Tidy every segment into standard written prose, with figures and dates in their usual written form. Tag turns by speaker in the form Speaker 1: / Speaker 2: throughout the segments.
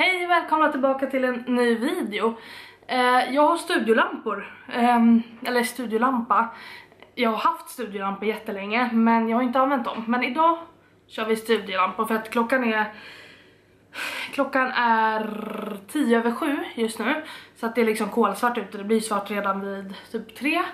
Speaker 1: Hej, välkomna tillbaka till en ny video. Jag har studiolampor, eller studiolampa. Jag har haft studiolampor jättelänge, men jag har inte använt dem. Men idag kör vi studiolampor för att klockan är 7:10 just nu. Så att det är liksom kolsvart ute, det blir svart redan vid typ 3.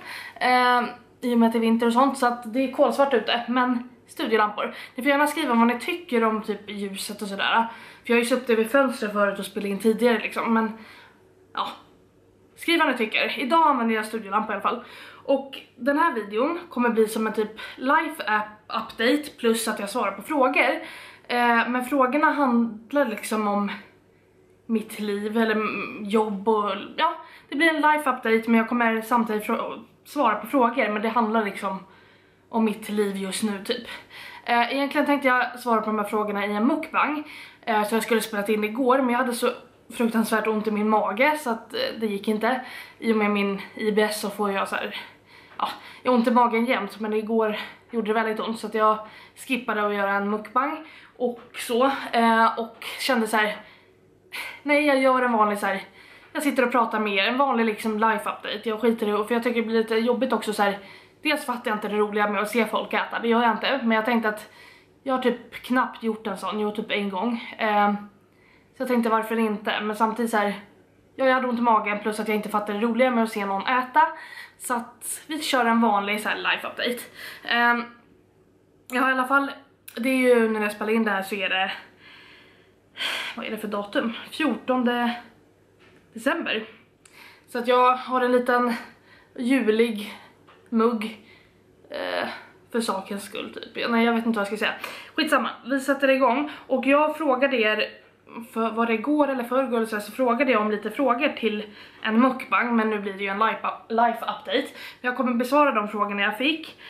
Speaker 1: I och med att det är vinter och sånt, så att det är kolsvart ute, men studiolampor. Ni får gärna skriva vad ni tycker om typ ljuset och sådär. För jag har ju suttit vid fönstret förut och spelat in tidigare liksom, men ja. Skriv vad ni tycker. Idag använder jag studiolampor i alla fall. Och den här videon kommer bli som en typ life update plus att jag svarar på frågor. Men frågorna handlar liksom om mitt liv eller jobb och ja, det blir en life update, men jag kommer samtidigt svara på frågor, men det handlar liksom om mitt liv just nu typ. Egentligen tänkte jag svara på de här frågorna i en mukbang, så jag skulle spelat in igår, men jag hade så fruktansvärt ont i min mage så att det gick inte. I och med min IBS så får jag så här, ja, jag har ont i magen jämt, men igår gjorde det väldigt ont så att jag skippade att göra en mukbang och så, och kände så här: nej, jag gör en vanlig så här, jag sitter och pratar med er, en vanlig liksom life update. Jag skiter i det, för jag tycker det blir lite jobbigt också så här. Dels fattar jag inte det roliga med att se folk äta, det gör jag inte, men jag tänkte att jag har typ knappt gjort en sån, jag typ en gång. Så jag tänkte varför inte, men samtidigt så här, jag hade ont i magen plus att jag inte fattar det roliga med att se någon äta. Så att vi kör en vanlig så här life update. Ja, i alla fall, det är ju när jag spelar in det här så är det, vad är det för datum? 14 december. Så att jag har en liten julig mugg för sakens skull typ. Nej, jag vet inte vad jag ska säga. Skitsamma, vi sätter igång. Och jag frågade er, för vad det går eller förrgår så frågade jag om lite frågor till en mukbang, men nu blir det ju en life update. Jag kommer besvara de frågorna jag fick.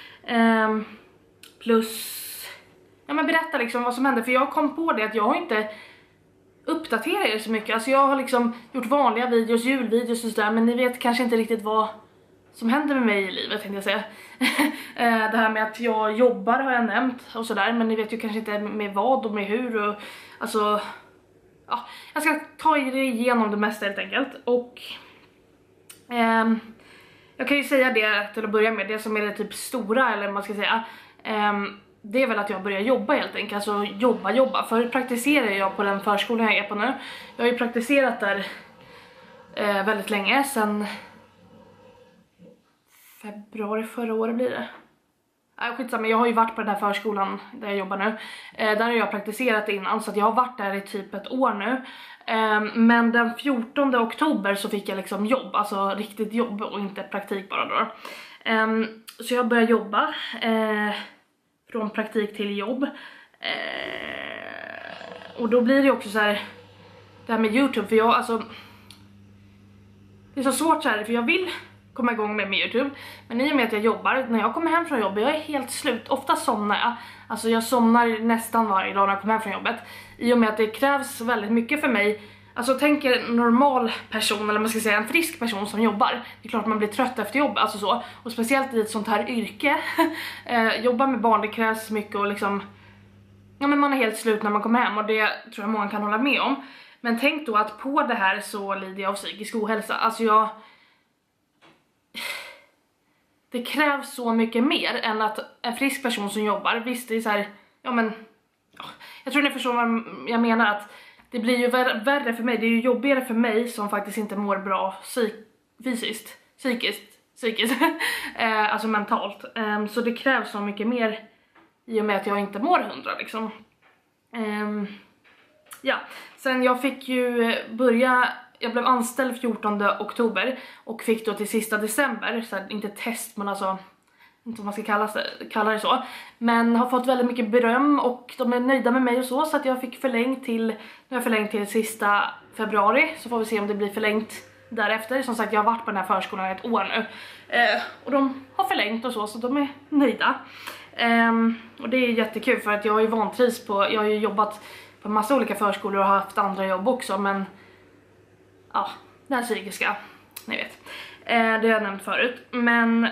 Speaker 1: Plus, ja, men berätta liksom vad som hände, för jag kom på det att jag har inte uppdaterat er så mycket. Alltså jag har liksom gjort vanliga videos, julvideos och sådär, men ni vet kanske inte riktigt vad som händer med mig i livet, tänkte jag säga. Det här med att jag jobbar har jag nämnt och sådär, men ni vet ju kanske inte med vad och med hur och alltså, ja, jag ska ta er igenom det mesta helt enkelt. Och jag kan ju säga det till att börja med, det som är det typ stora, eller vad man ska säga, det är väl att jag börjar jobba helt enkelt, alltså jobba. Förut praktiserar jag på den förskolan jag är på nu. Jag har ju praktiserat där väldigt länge, sen februari förra året blir det. Skitsamma, jag har ju varit på den här förskolan där jag jobbar nu. Där har jag praktiserat innan, så att jag har varit där i typ ett år nu. Men den 14 oktober så fick jag liksom jobb, alltså riktigt jobb och inte praktik bara då. Så jag började jobba från praktik till jobb. Och då blir det också så här, det här med YouTube, för jag alltså, det är så svårt så här, för jag vill komma igång med YouTube, men i och med att jag jobbar, när jag kommer hem från jobbet, jag är helt slut. Ofta somnar jag, alltså jag somnar nästan varje dag när jag kommer hem från jobbet, i och med att det krävs väldigt mycket för mig. Alltså tänk er en normal person, eller man ska säga en frisk person som jobbar. Det är klart man blir trött efter jobb, alltså så. Och speciellt i ett sånt här yrke. Jobba med barn, det krävs mycket och liksom, ja, men man är helt slut när man kommer hem, och det tror jag många kan hålla med om. Men tänk då att på det här så lider jag av psykisk ohälsa. Alltså det krävs så mycket mer än att en frisk person som jobbar, visst det är så här, ja men, jag tror ni förstår vad jag menar, att det blir ju värre för mig, det är ju jobbigare för mig som faktiskt inte mår bra psykiskt, alltså mentalt. Så det krävs så mycket mer i och med att jag inte mår 100 liksom. Ja, sen jag fick ju börja, jag blev anställd 14 oktober och fick då till sista december, så här, inte test men alltså, inte vad man ska kalla det så, men har fått väldigt mycket beröm och de är nöjda med mig och så att jag fick förlängt till sista februari, så får vi se om det blir förlängt därefter. Som sagt, jag har varit på den här förskolan i ett år nu, och de har förlängt och så de är nöjda. Och det är jättekul, för att jag har ju vantrivs på, jag har ju jobbat på massa olika förskolor och har haft andra jobb också, men ja, det här psykiska, ni vet, det har jag nämnt förut, men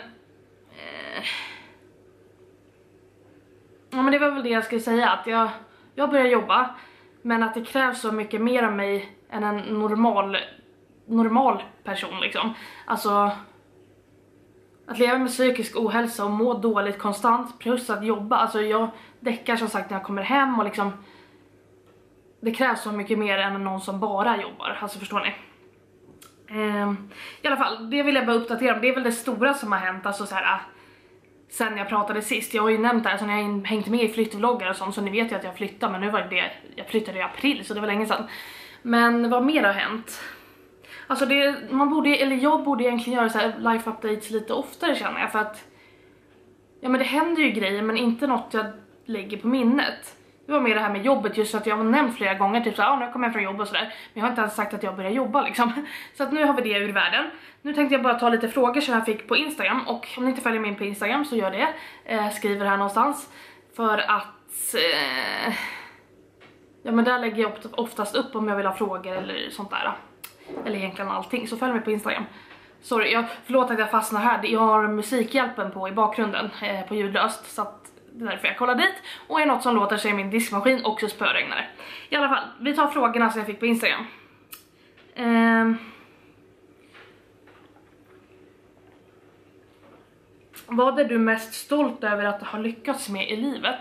Speaker 1: ja, men det var väl det jag skulle säga, att jag började jobba, Men att det krävs så mycket mer av mig än en normal person liksom. Alltså att leva med psykisk ohälsa och må dåligt konstant plus att jobba. Alltså jag däckar som sagt när jag kommer hem och liksom det krävs så mycket mer än någon som bara jobbar. Alltså förstår ni? I alla fall, det vill jag bara uppdatera om. Det är väl det stora som har hänt. Alltså så här, sen jag pratade sist. Jag har ju nämnt det här så när jag hängt med i flyttvloggar och sånt. Så ni vet ju att jag flyttar. Men nu var det, jag flyttade i april så det var länge sedan. Men vad mer har hänt? Alltså jag borde egentligen göra så här life updates lite oftare känner jag. För att ja men det händer ju grejer men inte något jag lägger på minnet. Det var mer det här med jobbet just för att jag har nämnt flera gånger typ såhär, nu kommer jag från jobb och sådär. Men jag har inte ens sagt att jag börjar jobba liksom. Så att nu har vi det ur världen. Nu tänkte jag bara ta lite frågor som jag fick på Instagram. Och om ni inte följer mig på Instagram så gör det. Skriver här någonstans. För att ja men där lägger jag oftast upp om jag vill ha frågor eller sånt där. Eller egentligen allting, så följ mig på Instagram. Sorry, förlåt att jag fastnar här. Jag har Musikhjälpen på i bakgrunden på ljudlöst. Så att det är därför jag kollar dit. Och är något som låter sig i min diskmaskin och så spöregnar det. I alla fall, vi tar frågorna som jag fick på Instagram. Vad är du mest stolt över att ha lyckats med i livet?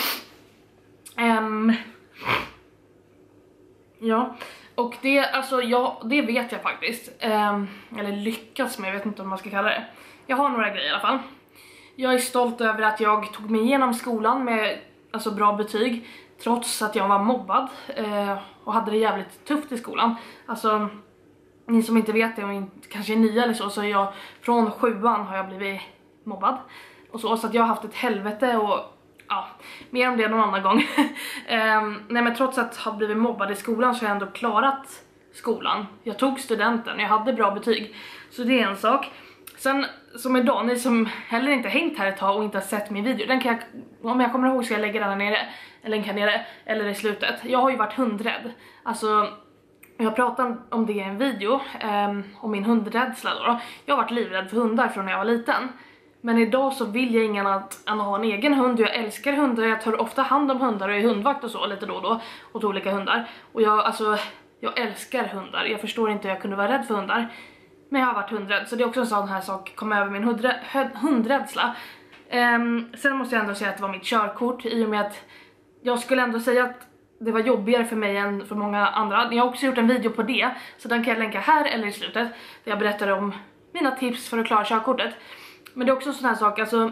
Speaker 1: Ja, och det, alltså, det vet jag faktiskt. Eller lyckats med, jag vet inte vad man ska kalla det. Jag har några grejer i alla fall. Jag är stolt över att jag tog mig igenom skolan med alltså, bra betyg. Trots att jag var mobbad och hade det jävligt tufft i skolan. Alltså, ni som inte vet det och kanske är nya eller så är jag från 7:an har jag blivit mobbad. Och så att jag har haft ett helvete och ja, mer om det någon annan gång. Nej men trots att ha blivit mobbad i skolan så har jag ändå klarat skolan. Jag tog studenten, jag hade bra betyg. Så det är en sak. Sen som idag, ni som heller inte hängt här ett tag och inte har sett min video, den kan jag, om jag kommer ihåg så jag lägger den här nere, eller länka nere, eller i slutet. Jag har ju varit hundrädd. Alltså, jag pratade om det i en video, om min hundrädsla då. Jag har varit livrädd för hundar från när jag var liten. Men idag så vill jag ingen att ha en egen hund. Jag älskar hundar, jag tar ofta hand om hundar och är hundvakt och så lite då och då. Åt olika hundar. Och jag älskar hundar, jag förstår inte hur jag kunde vara rädd för hundar. Men jag har varit hundrädd, så det är också en sån här sak, kom över min hundrädsla. Sen måste jag ändå säga att det var mitt körkort, i och med att jag skulle ändå säga att det var jobbigare för mig än för många andra. Jag har också gjort en video på det, så den kan jag länka här eller i slutet. Där jag berättar om mina tips för att klara körkortet. Men det är också en sån här sak, alltså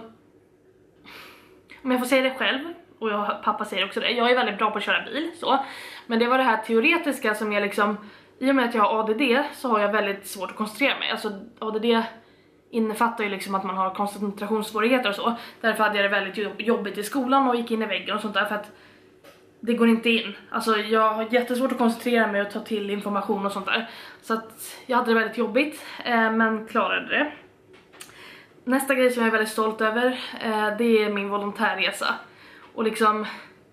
Speaker 1: om jag får säga det själv, och pappa säger också det, jag är väldigt bra på att köra bil, så. Men det var det här teoretiska som jag liksom, i och med att jag har ADD så har jag väldigt svårt att koncentrera mig. Alltså ADD innefattar ju liksom att man har koncentrationssvårigheter och så. Därför hade jag det väldigt jobbigt i skolan och gick in i väggen och sånt där, för att det går inte in. Alltså jag har jättesvårt att koncentrera mig och ta till information och sånt där. Så att jag hade det väldigt jobbigt, men klarade det. Nästa grej som jag är väldigt stolt över, det är min volontärresa. Och liksom,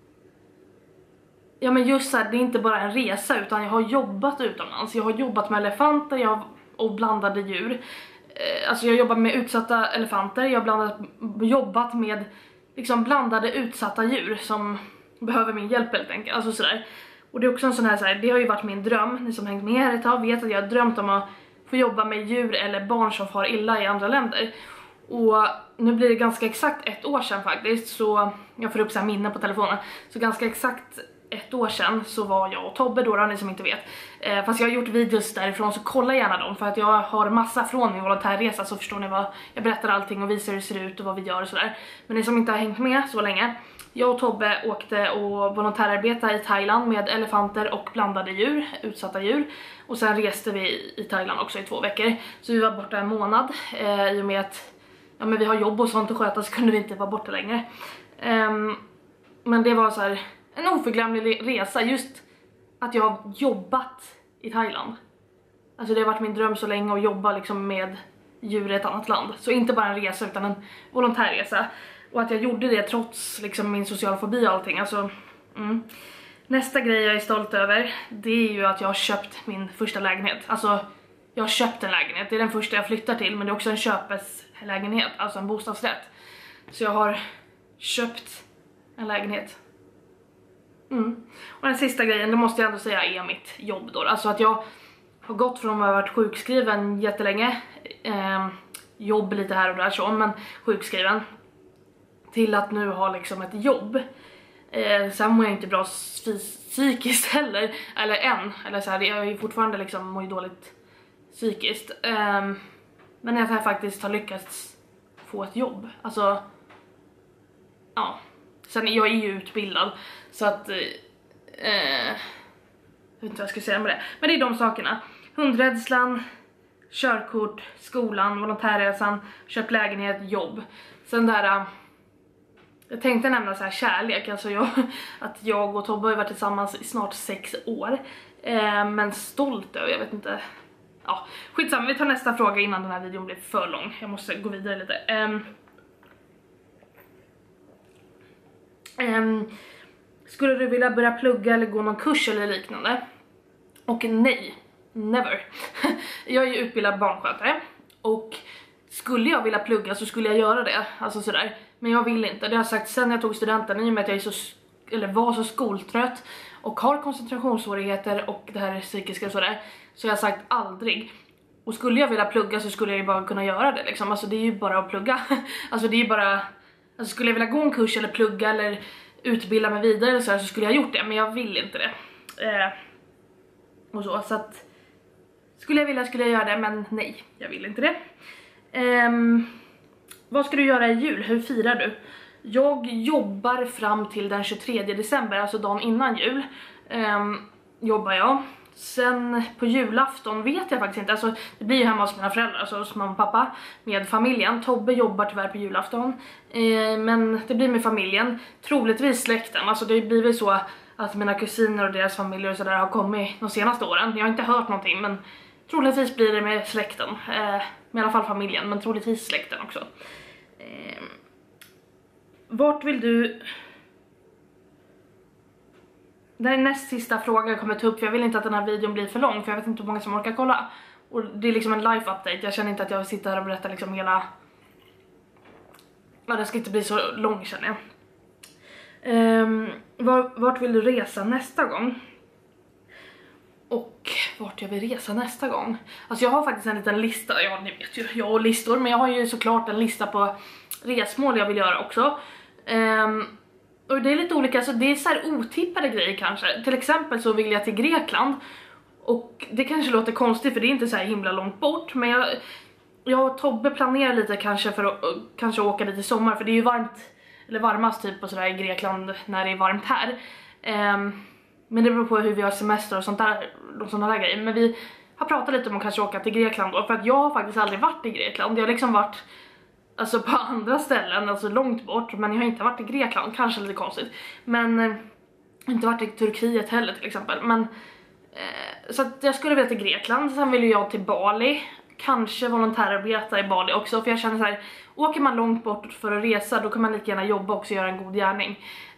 Speaker 1: ja men just så här, det är inte bara en resa utan jag har jobbat utomlands. Jag har jobbat med elefanter och blandade djur. Alltså jag har jobbat med utsatta elefanter. Jag har jobbat med liksom blandade utsatta djur som behöver min hjälp helt enkelt. Alltså sådär. Och det är också en sån här, det har ju varit min dröm. Ni som hängt med här ett tag vet att jag har drömt om att få jobba med djur eller barn som far illa i andra länder. Och nu blir det ganska exakt 1 år sedan faktiskt, så jag får upp så här minnen på telefonen. Så ganska exakt 1 år sedan så var jag och Tobbe då, ni som inte vet. Fast jag har gjort videos därifrån, så kolla gärna dem. För att jag har massa från min volontärresa, så förstår ni vad jag berättar allting och visar hur det ser ut och vad vi gör och sådär. Men ni som inte har hängt med så länge, jag och Tobbe åkte och volontärarbetade i Thailand med elefanter och blandade djur, utsatta djur. Och sen reste vi i Thailand också i 2 veckor. Så vi var borta 1 månad, i och med att ja, men vi har jobb och sånt att sköta, så kunde vi inte vara borta längre. Men det var så här en oförglömlig resa, just att jag har jobbat i Thailand. Alltså det har varit min dröm så länge att jobba liksom med djur i ett annat land. Så inte bara en resa utan en volontärresa. Och att jag gjorde det trots liksom min social fobi och allting. Alltså, Nästa grej jag är stolt över, det är ju att jag har köpt min första lägenhet. Alltså jag har köpt en lägenhet, det är den första jag flyttar till, men det är också en köpeslägenhet, alltså en bostadsrätt. Så jag har köpt en lägenhet. Och den sista grejen, det måste jag ändå säga, är mitt jobb då. Alltså att jag har gått från att ha varit sjukskriven jättelänge, jobb lite här och där så, men sjukskriven, till att nu ha liksom ett jobb. Sen mår jag inte bra psykiskt heller, eller så här, jag är ju fortfarande liksom mår ju dåligt psykiskt. Men att jag faktiskt har lyckats få ett jobb. Alltså, ja. Sen jag är ju utbildad, så att jag vet inte vad jag ska säga med det. Men det är de sakerna. Hundrädslan, körkort, skolan, volontärresan, köpt lägenhet, jobb. Sen där, jag tänkte nämna så här kärlek. Alltså att jag och Tobbe har varit tillsammans i snart 6 år. Men stolt över, jag vet inte. Ja, skitsamma, vi tar nästa fråga innan den här videon blir för lång. Jag måste gå vidare lite. Skulle du vilja börja plugga eller gå någon kurs eller liknande? Och nej, never. Jag är ju utbildad barnskötare, och skulle jag vilja plugga så skulle jag göra det, alltså sådär. Men jag vill inte, det har jag sagt sen jag tog studenten, i och med att jag är var så skoltrött och har koncentrationssvårigheter och det här psykiska och sådär, så jag har sagt aldrig. Och skulle jag vilja plugga så skulle jag ju bara kunna göra det liksom. Alltså det är ju bara att plugga. Alltså det är ju bara, alltså skulle jag vilja gå en kurs eller plugga eller utbilda mig vidare så skulle jag gjort det, men jag vill inte det. Och så att skulle jag göra det, men nej, jag vill inte det. Vad ska du göra i jul? Hur firar du? Jag jobbar fram till den 23 december, alltså dagen innan jul. Jobbar jag. Sen på julafton vet jag faktiskt inte. Alltså det blir ju hemma hos mina föräldrar, alltså hos mamma och pappa med familjen. Tobbe jobbar tyvärr på julafton. Men det blir med familjen. Troligtvis släkten. Alltså det blir väl så att mina kusiner och deras familjer och sådär har kommit de senaste åren. Jag har inte hört någonting, men troligtvis blir det med släkten. Med i alla fall familjen, men troligtvis släkten också. Vart vill du... Det här är näst sista frågan jag kommer ta upp, för jag vill inte att den här videon blir för lång, för jag vet inte hur många som orkar kolla. Och det är liksom en life update, jag känner inte att jag vill sitta här och berätta liksom hela... Ja, det ska inte bli så lång, känner jag. Vart vill du resa nästa gång? Och vart jag vill resa nästa gång? Alltså jag har faktiskt en liten lista, ja ni vet ju, jag har listor, men jag har ju såklart en lista på resmål jag vill göra också. Och det är lite olika, så det är så här otippade grejer kanske. Till exempel så vill jag till Grekland. Och det kanske låter konstigt för det är inte så här himla långt bort. Men jag och Tobbe planerar lite kanske för att kanske åka dit i sommar. För det är ju varmt, eller varmast typ och sådär i Grekland när det är varmt här. Men det beror på hur vi har semester och sådana där grejer. Men vi har pratat lite om att kanske åka till Grekland då. För att jag har faktiskt aldrig varit i Grekland. Jag har liksom varit... Alltså på andra ställen, alltså långt bort. Men jag har inte varit i Grekland, kanske lite konstigt. Men inte varit i Turkiet heller till exempel. Men så att jag skulle vilja till Grekland. Sen vill jag till Bali. Kanske volontärarbeta i Bali också. För jag känner så här, åker man långt bort för att resa, då kan man lika gärna jobba också och göra en god gärning.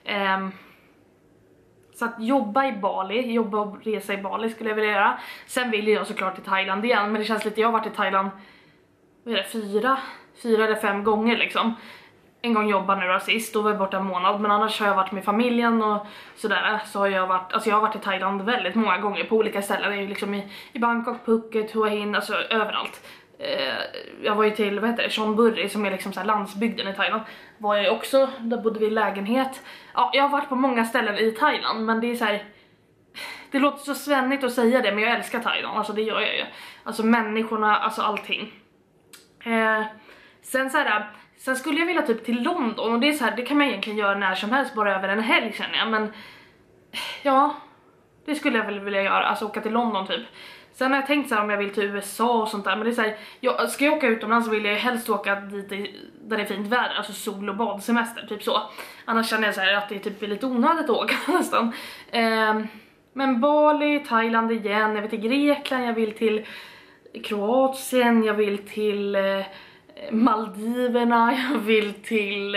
Speaker 1: Så att jobba och resa i Bali skulle jag vilja göra. Sen vill jag såklart till Thailand igen. Men det känns lite, jag har varit i Thailand, vad är det, 4 eller 5 gånger liksom. En gång jobbade nu då sist, då var jag borta en månad. Men annars har jag varit med familjen och sådär. Så har jag varit, alltså jag har varit i Thailand väldigt många gånger på olika ställen. Jag är liksom i Bangkok, Phuket, Hua Hin, alltså överallt. Jag var ju till, vad heter det, Chonburi som är liksom så här landsbygden i Thailand. Var jag också, där bodde vi i lägenhet. Ja, jag har varit på många ställen i Thailand, men det är så här, det låter så svennigt att säga det, men jag älskar Thailand, alltså det gör jag ju. Alltså människorna, alltså allting. Sen skulle jag vilja typ till London, och det är så här, det kan man egentligen göra när som helst, bara över en helg känner jag, men ja, det skulle jag väl vilja göra, alltså åka till London typ. Sen har jag tänkt så här om jag vill till USA och sånt där, men det är så här, ska jag åka utomlands så vill jag helst åka dit där det är fint väder, alltså sol- och badsemester, typ så. Annars känner jag så här att det är typ lite onödigt att åka nästan. Men Bali, Thailand igen, jag vill till Grekland, jag vill till Kroatien, jag vill till Maldiverna, jag vill till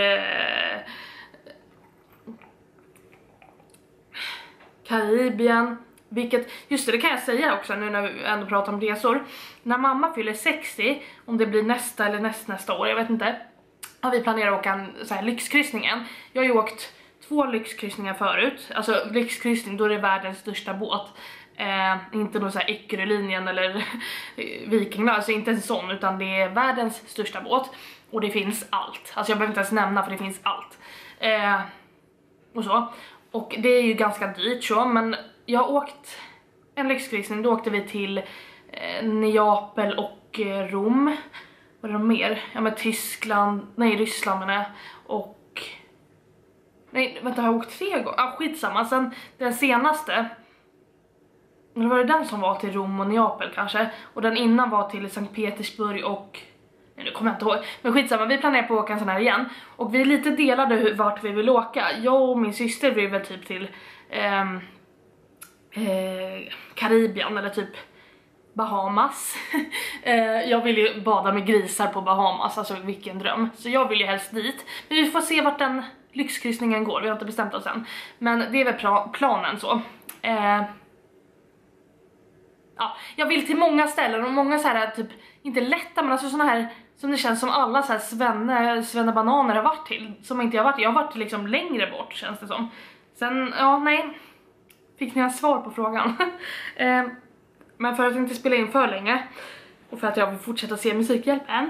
Speaker 1: Karibien. Vilket, just det kan jag säga också nu när vi ändå pratar om resor. När mamma fyller 60, om det blir nästa eller nästa år, jag vet inte, har vi planerat att åka en så här lyxkryssningen. Jag har ju åkt 2 lyxkryssningar förut. Alltså lyxkryssning, då är det världens största båt. Inte någon så här Eckerölinjen eller Viking, alltså inte en sån, utan det är världens största båt. Och det finns allt. Alltså jag behöver inte ens nämna, för det finns allt. Och så. Och det är ju ganska dyrt så, men jag har åkt en lyxkryssning, då åkte vi till Neapel och Rom. Vad är det mer? Ja, men Tyskland, nej Ryssland menar jag. Och nej, vänta, har jag åkt 3 gånger? Ah, skitsamma. Sen den senaste, eller var det den som var till Rom och Neapel kanske? Och den innan var till Sankt Petersburg och... nej, nu kommer jag inte ihåg. Men skitsamma, vi planerar på att åka en sån här igen. Och vi är lite delade vart vi vill åka. Jag och min syster vill väl typ till Karibien eller typ Bahamas. Jag vill ju bada med grisar på Bahamas, alltså vilken dröm. Så jag vill ju helst dit. Men vi får se vart den lyxkryssningen går, vi har inte bestämt oss än. Men det är väl planen så. Ja, jag vill till många ställen och många så här typ, inte lätta men alltså såna här som det känns som alla så här svennebananer har varit till. Som inte jag har varit, jag har varit liksom längre bort känns det som. Sen, ja nej. Fick ni en svar på frågan? Men för att inte spela in för länge och för att jag vill fortsätta se Musikhjälpen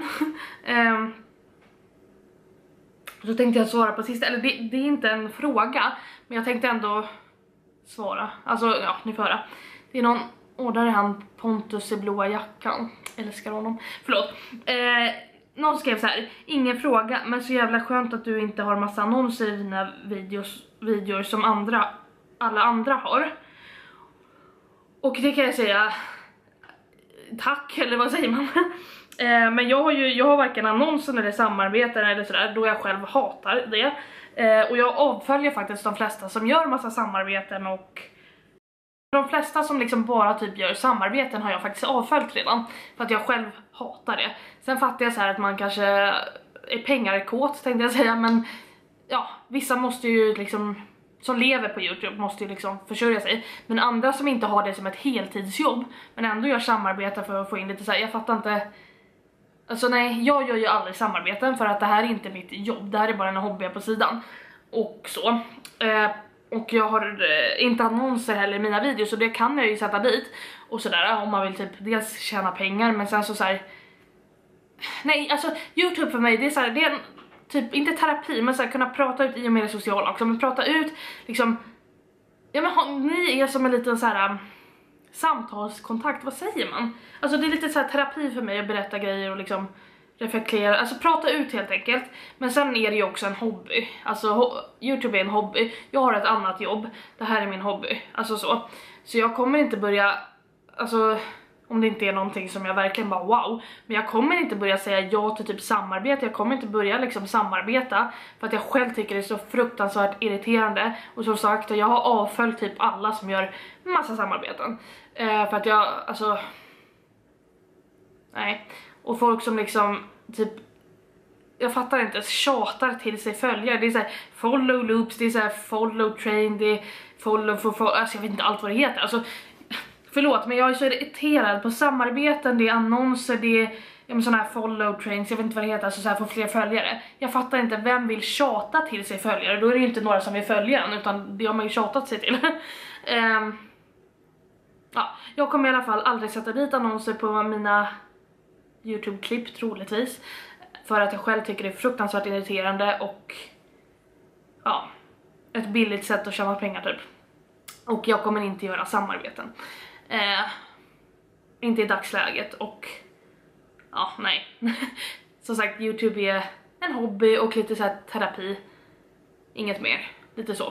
Speaker 1: så tänkte jag svara på sista, eller det är inte en fråga, men jag tänkte ändå svara. Alltså ja, ni får höra. Det är någon, där är han Pontus i blåa jackan. Älskar honom. Förlåt. Någon skrev så här: ingen fråga, men så jävla skönt att du inte har massa annonser i dina videor som alla andra har. Och det kan jag säga tack, eller vad säger man? Men jag har varken annonser eller samarbeten eller sådär, då jag själv hatar det. Och jag avföljer faktiskt de flesta som gör massa samarbeten, och de flesta som liksom bara typ gör samarbeten har jag faktiskt avföljt redan. För att jag själv hatar det. Sen fattar jag så här att man kanske är pengarkåt tänkte jag säga, men ja, vissa måste ju liksom, som lever på YouTube måste ju liksom försörja sig. Men andra som inte har det som ett heltidsjobb men ändå gör samarbeten för att få in lite så här, jag fattar inte. Alltså nej, jag gör ju aldrig samarbeten för att det här är inte mitt jobb. Det här är bara en hobby på sidan. Och så. Och jag har inte annonser heller i mina videos, så det kan jag ju sätta dit. Och sådär, om man vill typ dels tjäna pengar, men sen så här. Nej, alltså YouTube för mig, det är så här, det är en, typ, inte terapi, men så här, kunna prata ut i och med det sociala också. Men prata ut, liksom. Ja men ni är som en liten så här samtalskontakt, vad säger man? Alltså det är lite så här terapi för mig att berätta grejer och liksom reflektera, alltså prata ut helt enkelt. Men sen är det ju också en hobby. Alltså YouTube är en hobby. Jag har ett annat jobb. Det här är min hobby. Alltså så. Så jag kommer inte börja, alltså om det inte är någonting som jag verkligen bara wow. Men jag kommer inte börja säga ja till typ samarbete. Jag kommer inte börja liksom samarbeta för att jag själv tycker det är så fruktansvärt irriterande. Och som sagt, jag har avföljt typ alla som gör massa samarbeten. För att jag, alltså nej. Och folk som liksom typ, jag fattar inte, tjatar till sig följare. Det är så här follow loops, det är så här follow train, det är follow, alltså jag vet inte allt vad det heter. Alltså förlåt, men jag är så irriterad på samarbeten, det är annonser, det är såna här follow trains, jag vet inte vad det heter, alltså så här få fler följare. Jag fattar inte, vem vill tjata till sig följare? Då är det ju inte några som vill följa en, utan det har man ju tjatat sig till. Ja, jag kommer i alla fall aldrig sätta dit annonser på mina YouTube-klipp troligtvis. För att jag själv tycker det är fruktansvärt irriterande och ja, ett billigt sätt att tjäna pengar typ. Och jag kommer inte göra samarbeten. Inte i dagsläget och ja, nej. Som sagt, YouTube är en hobby och lite så här terapi. Inget mer, lite så.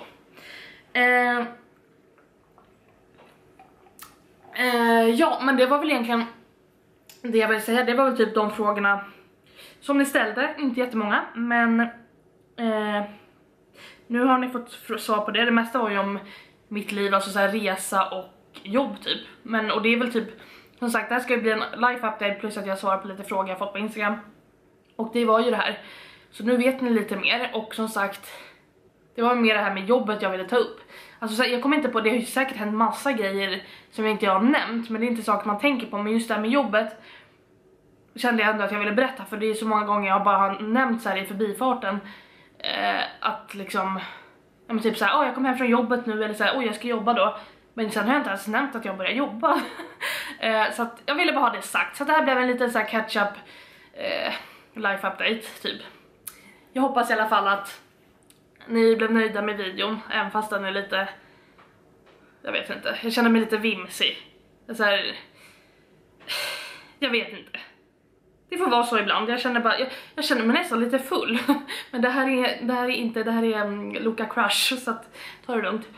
Speaker 1: Ja, men det var väl egentligen det jag vill säga. Det var väl typ de frågorna som ni ställde, inte jättemånga, men nu har ni fått svar på det. Det mesta var ju om mitt liv, alltså så här resa och jobb typ. Men, och det är väl typ, som sagt, det här ska ju bli en life update plus att jag svarar på lite frågor jag fått på Instagram. Och det var ju det här. Så nu vet ni lite mer, och som sagt, det var mer det här med jobbet jag ville ta upp. Alltså så här, jag kommer inte på, det har ju säkert hänt massa grejer som jag inte har nämnt, men det är inte saker man tänker på. Men just det här med jobbet kände jag ändå att jag ville berätta, för det är så många gånger jag bara har nämnt så här i förbifarten att liksom, Ja, men typ såhär, jag kom hem från jobbet nu, eller såhär, jag ska jobba då. Men sen har jag inte ens nämnt att jag börjar jobba. Så att jag ville bara ha det sagt. Så det här blev en liten så här catch-up life update typ. Jag hoppas i alla fall att ni blev nöjda med videon, även fast den är lite, jag vet inte, jag känner mig lite vimsig. Så här, jag vet inte. Det får vara så ibland. Jag känner bara, jag känner mig nästan lite full. Men det här är Luca Crush, så att ta det lugnt.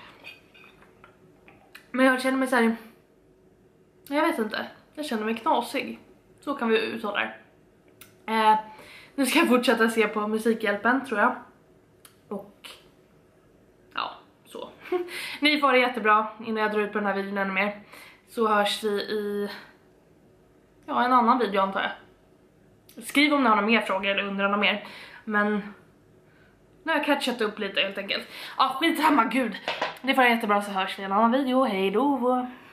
Speaker 1: Men jag känner mig så här, jag vet inte. Jag känner mig knasig. Så kan vi uttala det. Nu ska jag fortsätta se på Musikhjälpen, tror jag. Och ja, så. Ni får det jättebra innan jag drar ut på den här videon ännu mer. Så hörs vi i en annan video, antar jag. Skriv om ni har några mer frågor eller undrar några mer. Men nu har jag catchat upp lite helt enkelt. Ja, skitsamma, gud. Det får det jättebra, så hörs vi i en annan video. Hej då!